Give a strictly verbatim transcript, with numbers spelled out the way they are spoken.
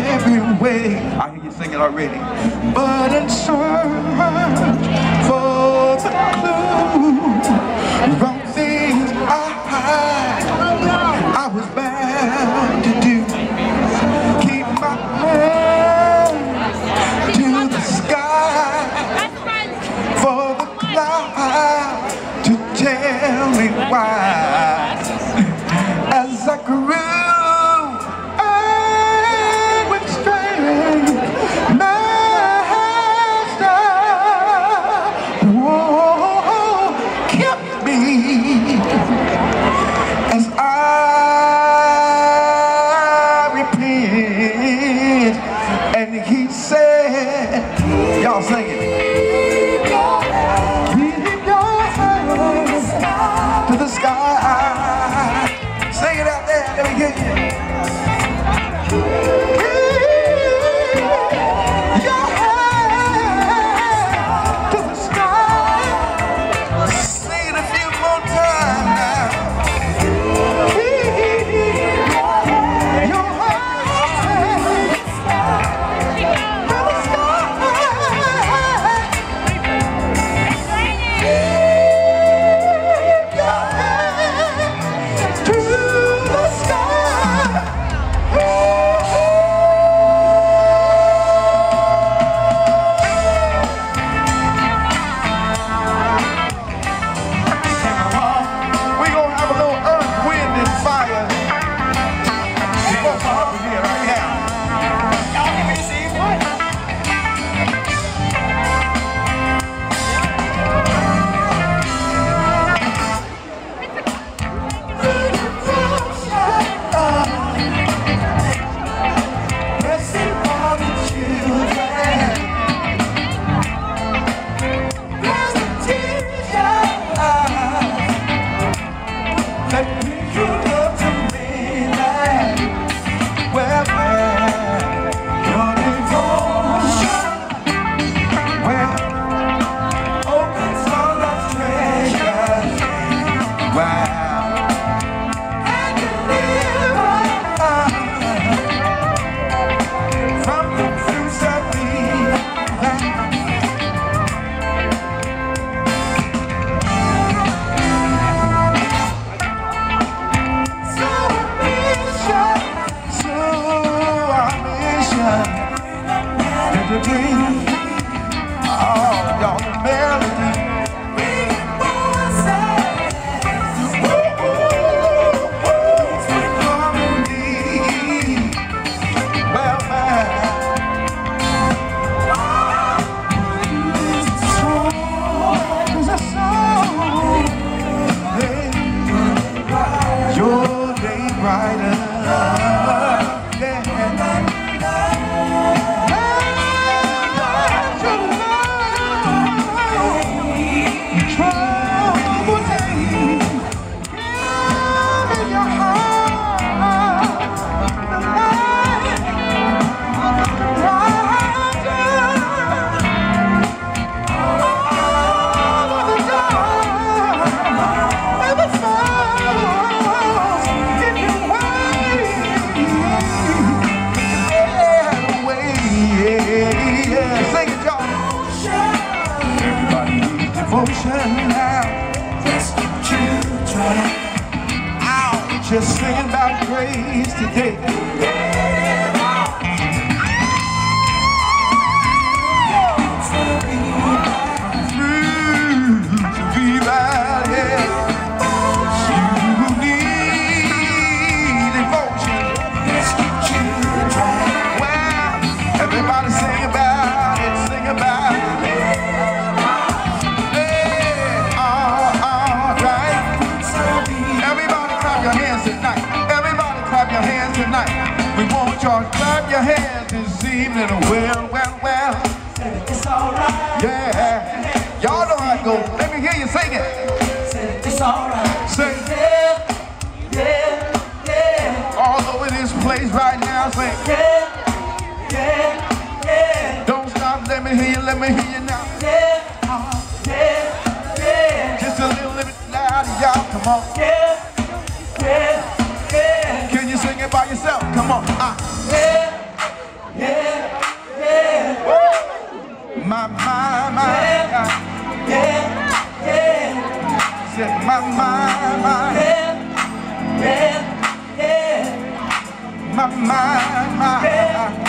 every way. I hear you singing already. But in search for the clue, wrong things I hide, I was bound to do. Keep my hand to the sky for the cloud to tell me why. As I grew, I went straight. Master, whoa, kept me as I repent. And he said, y'all sing it. Keep your hands to the sky. Sing it out there, let me hear you. Your hand to the sky. Sing it a few more times now. Your hand to the sky. Just singing about praise today. Clap your hands this evening. Well, well, well. It's alright. Yeah. Y'all know how it goes. Let me hear you sing it. It's alright. Sing. Yeah, yeah, yeah. All over this place right now. Sing. Yeah, yeah, yeah. Don't stop. Let me hear you. Let me hear you now. Yeah, uh, yeah, yeah. Just a little bit louder, y'all. Come on. Yeah, yeah, yeah. Can you sing it by yourself? Come on. Uh. Yeah. my mind, my,